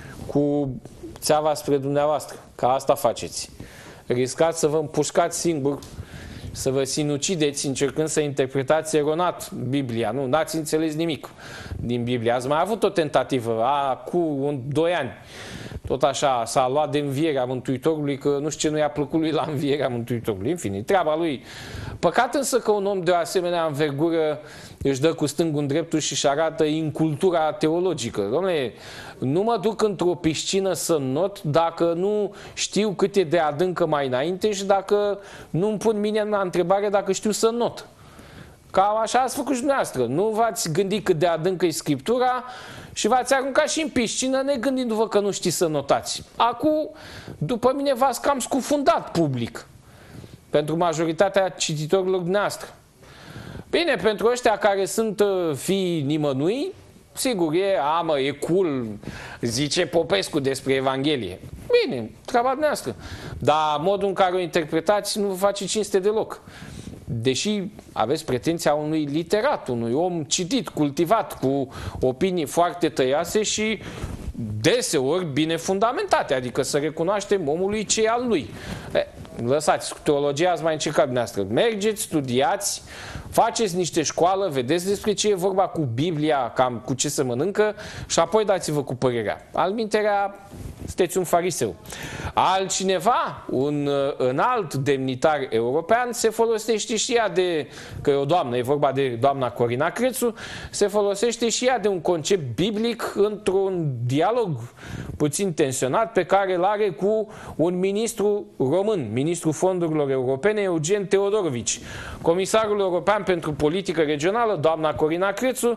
cu țeava spre dumneavoastră, că asta faceți. Riscați să vă împușcați singur, să vă sinucideți încercând să interpretați eronat Biblia. Nu, n-ați înțeles nimic din Biblie. Ați mai avut o tentativă, acum doi ani. Tot așa, s-a luat de învierea Mântuitorului, că nu știu ce nu i-a plăcut lui la învierea Mântuitorului. În fine, treaba lui. Păcat însă că un om de o asemenea învergură își dă cu stângul în dreptul și își arată incultura teologică. Dom'le, nu mă duc într-o piscină să not dacă nu știu cât e de adâncă mai înainte și dacă nu îmi pun mine în întrebare dacă știu să not. Cam așa ați făcut și dumneavoastră. Nu v-ați gândit cât de adâncă e Scriptura și v-ați aruncat și în piscină negândindu-vă că nu știți să notați. Acum, după mine, v-ați cam scufundat public pentru majoritatea cititorilor dumneavoastră. Bine, pentru ăștia care sunt uh, fii nimănui, sigur, e, a, mă, e cool, zice Popescu despre Evanghelie. Bine, treaba dumneavoastră. Dar modul în care o interpretați nu vă face cinste deloc. Deși aveți pretenția unui literat, unui om citit, cultivat, cu opinii foarte tăioase și deseori bine fundamentate, adică să recunoaștem omului ce e al lui. E, lăsați, cu teologia ați mai încercat dumneavoastră. Mergeți, studiați, faceți niște școală, vedeți despre ce e vorba cu Biblia, cam cu ce se mănâncă și apoi dați-vă cu părerea. Alminterea, sunteți un fariseu. Altcineva, un înalt demnitar european, se folosește și ea de, că e o doamnă, e vorba de doamna Corina Crețu, se folosește și ea de un concept biblic într-un dialog puțin tensionat pe care îl are cu un ministru român, ministrul fondurilor europene, Eugen Teodorovici. Comisarul european pentru politică regională, doamna Corina Crețu,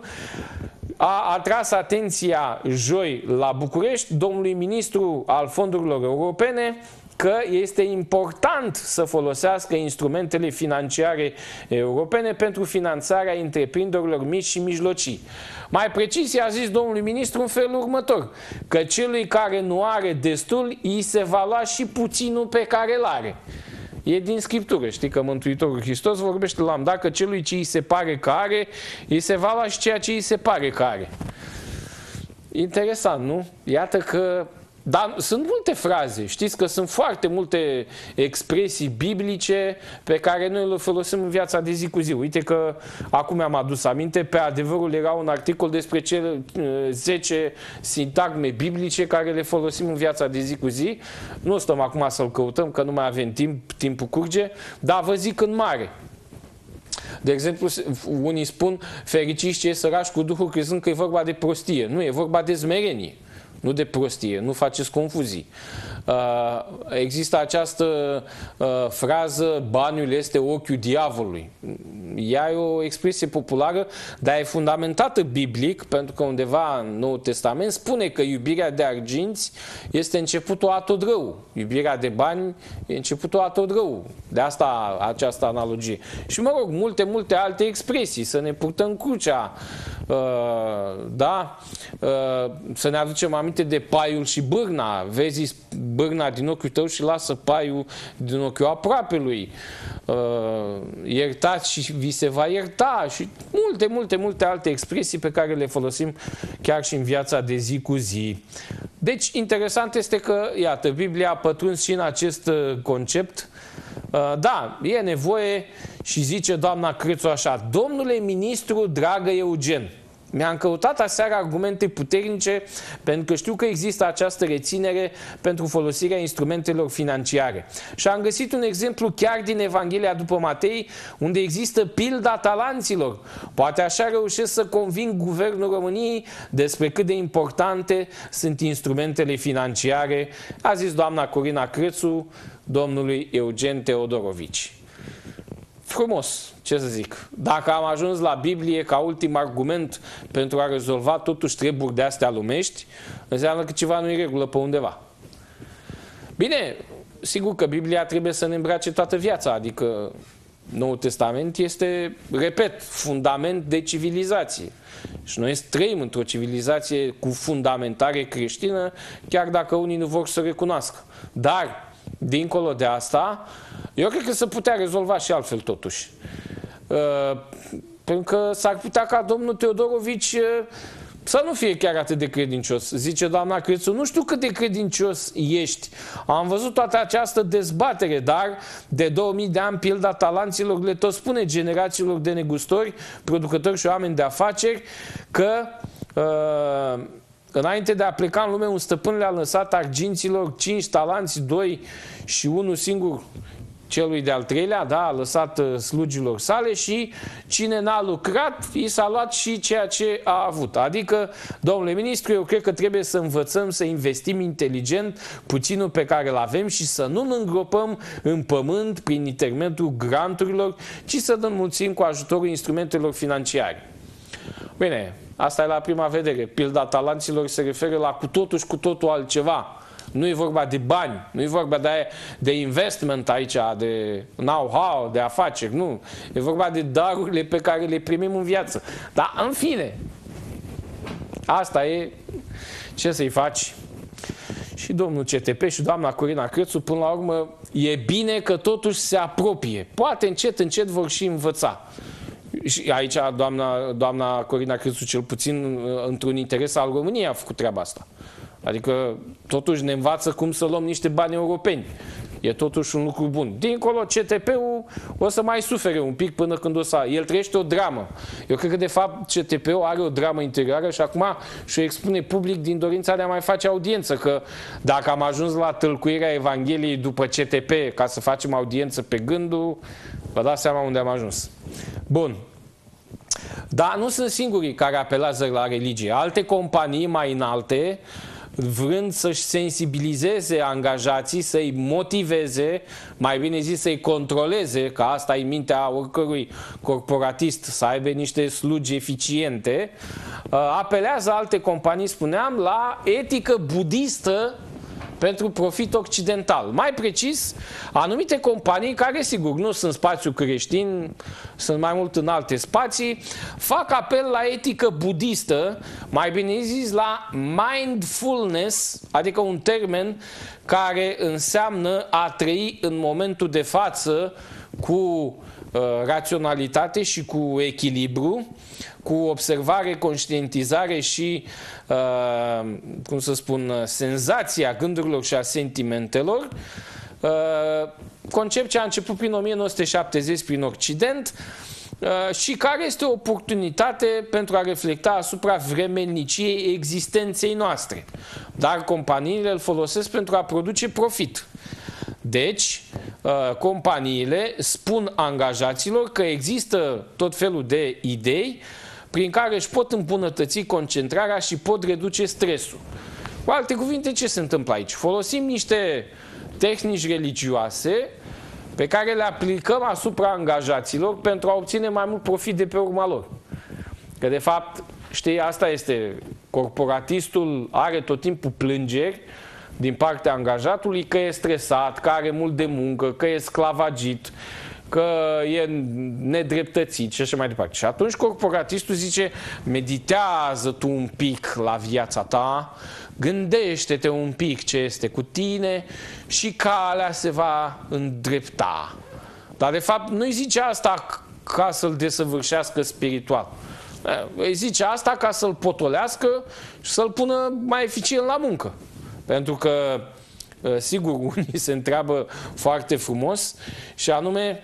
a atras atenția joi la București domnului ministru al fondurilor europene că este important să folosească instrumentele financiare europene pentru finanțarea întreprinderilor mici și mijlocii. Mai precis, i-a zis domnului ministru în felul următor, că celui care nu are destul, îi se va lua și puținul pe care îl are. E din Scriptură, știi că Mântuitorul Hristos vorbește la dacă celui ce îi se pare că are, îi se va lua și ceea ce îi se pare că are. Interesant, nu? Iată că... Dar sunt multe fraze, știți că sunt foarte multe expresii biblice pe care noi le folosim în viața de zi cu zi. Uite că acum mi-am adus aminte, pe Adevărul era un articol despre cele zece sintagme biblice care le folosim în viața de zi cu zi. Nu stăm acum să-l căutăm, că nu mai avem timp, timpul curge, dar vă zic în mare. De exemplu, unii spun, fericiți cei săraci cu Duhul, crezând că e vorba de prostie. Nu, e vorba de smerenie. Nu de prostie, nu faceți confuzii. Există această frază, baniul este ochiul diavolului. Ea e o expresie populară, dar e fundamentată biblic, pentru că undeva în Noul Testament spune că iubirea de arginți este începutul a tot rău. Iubirea de bani e începutul a tot rău. De asta această analogie. Și mă rog, multe, multe alte expresii. Să ne purtăm crucea, da? Să ne aducem aminte de paiul și bârna. Vezi bârna din ochiul tău și lasă paiul din ochiul aproapelui. Iertați și vi se va ierta. Și multe, multe, multe alte expresii pe care le folosim chiar și în viața de zi cu zi. Deci, interesant este că, iată, Biblia a pătruns și în acest concept Da, e nevoie și zice doamna Crețu așa: domnule ministru, dragă Eugen, mi-am căutat aseară argumente puternice pentru că știu că există această reținere pentru folosirea instrumentelor financiare. Și am găsit un exemplu chiar din Evanghelia după Matei, unde există pilda talanților. Poate așa reușesc să conving guvernul României despre cât de importante sunt instrumentele financiare, a zis doamna Corina Crețu domnului Eugen Teodorovici. Frumos, ce să zic. Dacă am ajuns la Biblie ca ultim argument pentru a rezolva totuși treburi de astea lumești, înseamnă că ceva nu e regulă pe undeva. Bine, sigur că Biblia trebuie să ne îmbrace toată viața, adică Noul Testament este, repet, fundament de civilizație. Și noi trăim într-o civilizație cu fundamentare creștină, chiar dacă unii nu vor să recunoască. Dar, dincolo de asta, eu cred că se putea rezolva și altfel totuși. Uh, pentru că s-ar putea ca domnul Teodorovici uh, să nu fie chiar atât de credincios. Zice doamna Crețu, nu știu cât de credincios ești. Am văzut toată această dezbatere, dar de două mii de ani pilda talanților le tot spune generațiilor de negustori, producători și oameni de afaceri că uh, înainte de a pleca în lume, un stăpân le-a lăsat arginților cinci talanți, doi și unul singur celui de-al treilea, da, a lăsat slugilor sale și cine n-a lucrat, i s-a luat și ceea ce a avut. Adică, domnule ministru, eu cred că trebuie să învățăm să investim inteligent puținul pe care îl avem și să nu ne îngropăm în pământ prin intermediul granturilor, ci să ne înmulțim cu ajutorul instrumentelor financiare. Bine, asta e la prima vedere. Pilda talanților se referă la cu totul și cu totul altceva. Nu e vorba de bani, nu e vorba de, de investment aici, de know-how, de afaceri, nu. E vorba de darurile pe care le primim în viață. Dar, în fine, asta e, ce să-i faci? Și domnul C T P și doamna Corina Crețu, până la urmă, e bine că totuși se apropie. Poate încet, încet vor și învăța. Și aici doamna, doamna Corina Crețu, cel puțin într-un interes al României, a făcut treaba asta. Adică totuși ne învață cum să luăm niște bani europeni. E totuși un lucru bun. Dincolo, C T P-ul o să mai sufere un pic până când o să... El trăiește o dramă. Eu cred că, de fapt, C T P-ul are o dramă interioară și acum și-o expune public din dorința de a mai face audiență. Că dacă am ajuns la tâlcuirea Evangheliei după C T P ca să facem audiență pe gândul, vă dați seama unde am ajuns. Bun. Dar nu sunt singurii care apelează la religie. Alte companii mai înalte, vrând să-și sensibilizeze angajații, să-i motiveze, mai bine zis să-i controleze, că asta e mintea oricărui corporatist, să aibă niște slugi eficiente, apelează alte companii, spuneam, la etică budistă pentru profit occidental. Mai precis, anumite companii care, sigur, nu sunt spațiu creștin, sunt mai mult în alte spații, fac apel la etică budistă, mai bine zis la mindfulness, adică un termen care înseamnă a trăi în momentul de față cu uh, raționalitate și cu echilibru, cu observare, conștientizare și, uh, cum să spun, senzația gândurilor și a sentimentelor, uh, concept ce a început prin o mie nouă sute șaptezeci prin Occident uh, și care este o oportunitate pentru a reflecta asupra vremelniciei existenței noastre. Dar companiile îl folosesc pentru a produce profit. Deci, companiile spun angajaților că există tot felul de idei prin care își pot îmbunătăți concentrarea și pot reduce stresul. Cu alte cuvinte, ce se întâmplă aici? Folosim niște tehnici religioase pe care le aplicăm asupra angajaților pentru a obține mai mult profit de pe urma lor. Că de fapt, știi, asta este, corporatistul are tot timpul plângeri din partea angajatului că e stresat, că are mult de muncă, că e sclavagit, că e nedreptățit și așa mai departe. Și atunci corporatistul zice, meditează tu un pic la viața ta, gândește-te un pic ce este cu tine și calea se va îndrepta. Dar de fapt nu-i zice asta ca să-l desăvârșească spiritual. Îi zice asta ca să-l potolească și să-l pună mai eficient la muncă. Pentru că sigur, unii se întreabă foarte frumos, și anume,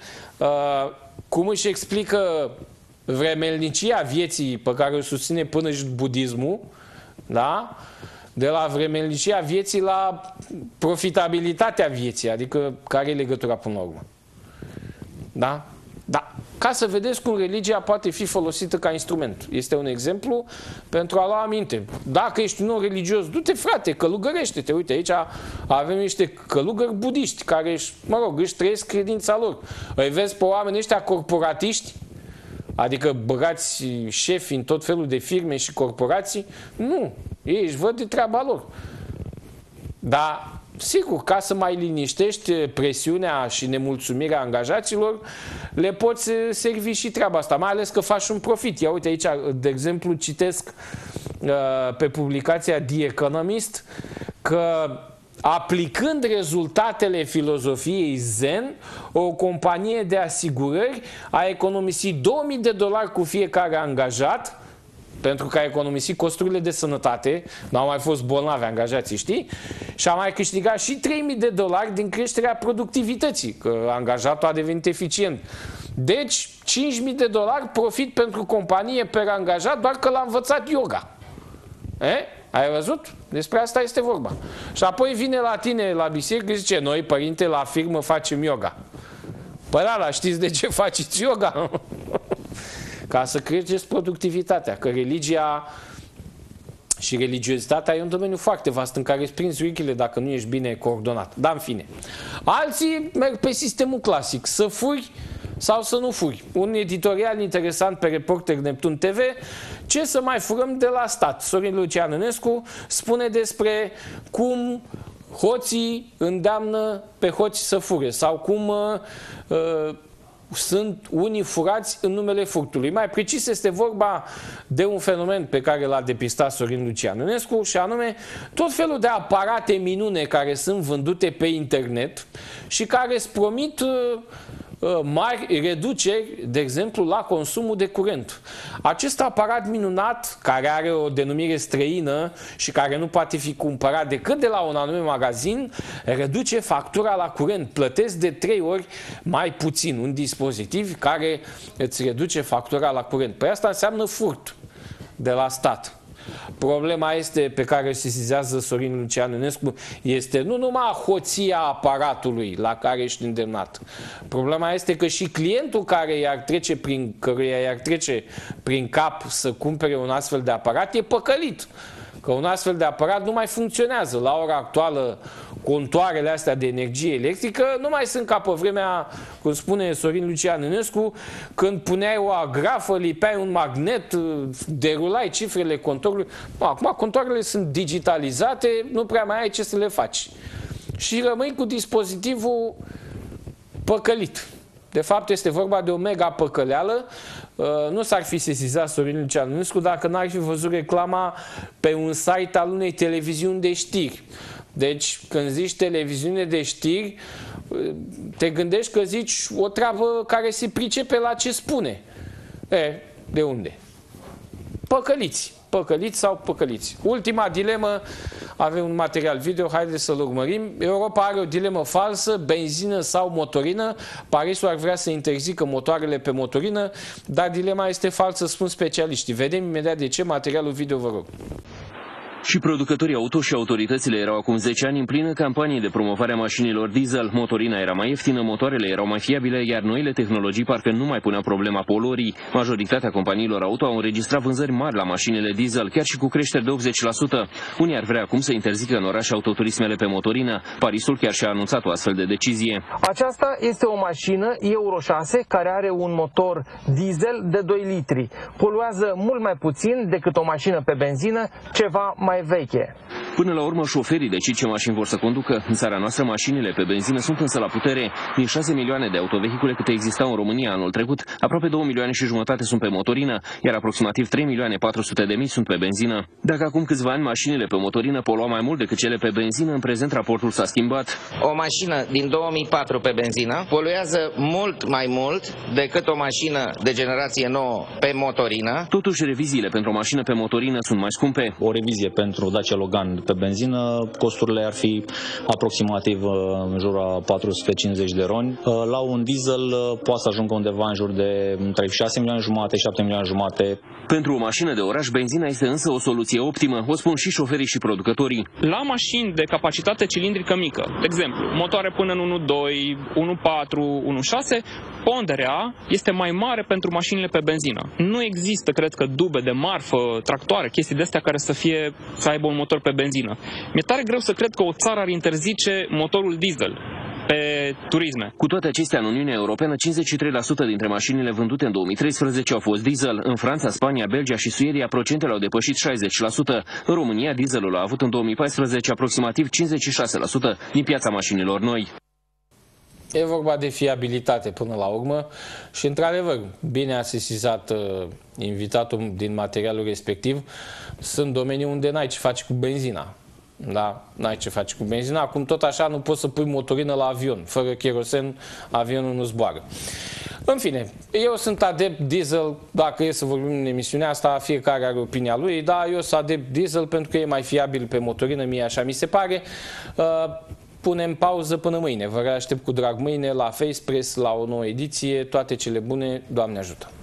cum își explică vremelnicia vieții pe care o susține până și budismul, da? De la vremelnicia vieții la profitabilitatea vieții, adică care e legătura până la urmă. Da? Da. Ca să vedeți cum religia poate fi folosită ca instrument. Este un exemplu pentru a lua aminte. Dacă ești un om religios, du-te, frate, călugărește-te. Uite, aici avem niște călugări budiști care, își, mă rog, își trăiesc credința lor. Îi vezi pe oamenii ăștia corporatiști, adică băgați șefi în tot felul de firme și corporații? Nu. Ei își văd de treaba lor. Dar, sigur, ca să mai liniștești presiunea și nemulțumirea angajaților, le poți servi și treaba asta, mai ales că faci un profit. Ia uite aici, de exemplu, citesc uh, pe publicația The Economist că aplicând rezultatele filozofiei Zen, o companie de asigurări a economisit două mii de dolari cu fiecare angajat, pentru că a economisit costurile de sănătate, n-au mai fost bolnavi angajații, știi? Și a mai câștigat și trei mii de dolari din creșterea productivității, că angajatul a devenit eficient. Deci, cinci mii de dolari profit pentru companie per angajat, doar că l-a învățat yoga. E? Ai văzut? Despre asta este vorba. Și apoi vine la tine la biserică și zice, noi, părinte, la firmă facem yoga. Păi da, dar știți de ce faceți yoga? Ca să creșteți productivitatea, că religia și religiozitatea e un domeniu foarte vast în care îți prinzi urechile dacă nu ești bine coordonat. Dar în fine. Alții merg pe sistemul clasic, să furi sau să nu furi. Un editorial interesant pe Reporter Neptun T V, ce să mai furăm de la stat. Sorin Lucian Ionescu spune despre cum hoții îndeamnă pe hoți să fure sau cum uh, sunt unii furați în numele furtului. Mai precis este vorba de un fenomen pe care l-a depistat Sorin Lucian Ionescu, și anume tot felul de aparate minune care sunt vândute pe internet și care îți promit uh, mari reduceri, de exemplu, la consumul de curent. Acest aparat minunat, care are o denumire străină și care nu poate fi cumpărat decât de la un anume magazin, reduce factura la curent. Plătesc de trei ori mai puțin. Un dispozitiv care îți reduce factura la curent. Păi asta înseamnă furt de la stat. Problema este, pe care se sesizează Sorin Lucian Ionescu, este nu numai hoția aparatului la care ești îndemnat. Problema este că și clientul care i-ar trece prin, căruia i-ar trece prin cap să cumpere un astfel de aparat e păcălit. Că un astfel de aparat nu mai funcționează. La ora actuală, contoarele astea de energie electrică nu mai sunt ca pe vremea, cum spune Sorin Lucian Ionescu, când puneai o agrafă, lipeai un magnet, derulai cifrele contorului. Acum contoarele sunt digitalizate, nu prea mai ai ce să le faci. Și rămâi cu dispozitivul păcălit. De fapt, este vorba de o mega păcăleală. Nu s-ar fi sesizat Sorin Lucian Ionescu dacă n-ar fi văzut reclama pe un site al unei televiziuni de știri. Deci, când zici televiziune de știri, te gândești că zici o treabă care se pricepe la ce spune. E, de unde? Păcăliți. Păcăliți sau păcăliți. Ultima dilemă, avem un material video, haideți să-l urmărim. Europa are o dilemă falsă, benzină sau motorină. Parisul ar vrea să interzică motoarele pe motorină, dar dilema este falsă, spun specialiștii. Vedem imediat de ce, materialul video, vă rog. Și producătorii auto și autoritățile erau acum zece ani în plină campanie de promovare a mașinilor diesel. Motorina era mai ieftină, motoarele erau mai fiabile, iar noile tehnologii parcă nu mai puneau problema poluării. Majoritatea companiilor auto au înregistrat vânzări mari la mașinile diesel, chiar și cu creșteri de optzeci la sută. Unii ar vrea acum să interzică în oraș autoturismele pe motorină. Parisul chiar și-a anunțat o astfel de decizie. Aceasta este o mașină Euro șase care are un motor diesel de doi litri. Poluează mult mai puțin decât o mașină pe benzină, ceva mai veche. Până la urmă, șoferii decid ce mașini vor să conducă. În țara noastră, mașinile pe benzină sunt însă la putere. Din șase milioane de autovehicule câte existau în România anul trecut, aproape două milioane și jumătate sunt pe motorină, iar aproximativ trei milioane patru sute de mii sunt pe benzină. Dacă acum câțiva ani mașinile pe motorină poluau mai mult decât cele pe benzină, în prezent raportul s-a schimbat. O mașină din două mii patru pe benzină poluează mult mai mult decât o mașină de generație nouă pe motorină. Totuși, reviziile pentru o mașină pe motorină sunt mai scumpe. O revizie pentru Dacia Logan pe benzină, costurile ar fi aproximativ în jur a patru sute cincizeci de roni. La un diesel poate să ajungă undeva în jur de între șase milioane jumate, șapte milioane jumate. Pentru o mașină de oraș, benzina este însă o soluție optimă, o spun și șoferii și producătorii. La mașini de capacitate cilindrică mică, de exemplu, motoare până în unu virgulă doi, unu virgulă patru, unu virgulă șase, ponderea este mai mare pentru mașinile pe benzină. Nu există, cred că, dube de marfă, tractoare, chestii de astea care să fie, să aibă un motor pe benzină. Mi-e tare greu să cred că o țară ar interzice motorul diesel pe turisme. Cu toate acestea, în Uniunea Europeană, cincizeci și trei la sută dintre mașinile vândute în două mii treisprezece au fost diesel. În Franța, Spania, Belgia și Suedia, procentele au depășit șaizeci la sută. În România, dieselul a avut în două mii paisprezece aproximativ cincizeci și șase la sută din piața mașinilor noi. E vorba de fiabilitate până la urmă și, într-adevăr, bine a sesizat uh, invitatul din materialul respectiv. Sunt domenii unde n-ai ce faci cu benzina. Da, n-ai ce faci cu benzina. Acum tot așa nu poți să pui motorină la avion. Fără kerosen, avionul nu zboară. În fine, eu sunt adept diesel. Dacă e să vorbim în emisiunea asta, fiecare are opinia lui, dar eu sunt adept diesel pentru că e mai fiabil pe motorină, mie așa mi se pare. Uh, Punem pauză până mâine. Vă reaștept cu drag mâine la FacePress, la o nouă ediție. Toate cele bune, Doamne ajută!